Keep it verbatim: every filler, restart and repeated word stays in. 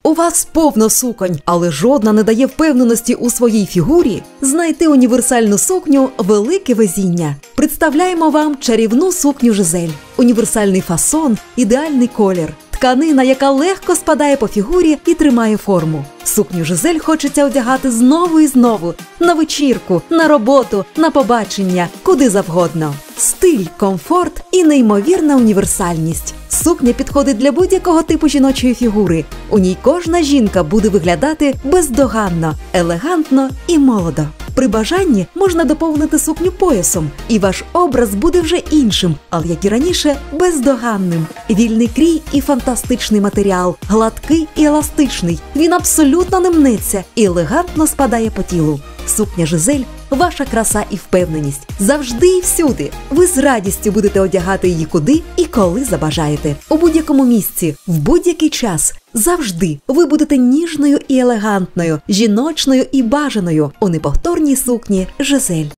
У вас повно суконь, але жодна не дає впевненості у своїй фігурі? Знайти універсальну сукню – велике везіння. Представляємо вам чарівну сукню Жизель. Універсальний фасон, ідеальний колір. Тканина, яка легко спадає по фігурі і тримає форму. Сукню Жизель хочеться одягати знову і знову. На вечірку, на роботу, на побачення, куди завгодно. Стиль, комфорт і неймовірна універсальність. Сукня підходить для будь-якого типу жіночої фігури. У ній кожна жінка буде виглядати бездоганно, елегантно і молодо. При бажанні можна доповнити сукню поясом, і ваш образ буде вже іншим, але, як і раніше, бездоганним. Вільний крій і фантастичний матеріал, гладкий і еластичний. Він абсолютно не мнеться і елегантно спадає по тілу. Сукня Жизель – ваша краса і впевненість. Завжди і всюди. Ви з радістю будете одягати її куди і коли забажаєте. У будь-якому місці, в будь-який час. Завжди ви будете ніжною і елегантною, жіночною і бажаною у неповторній сукні Жизель.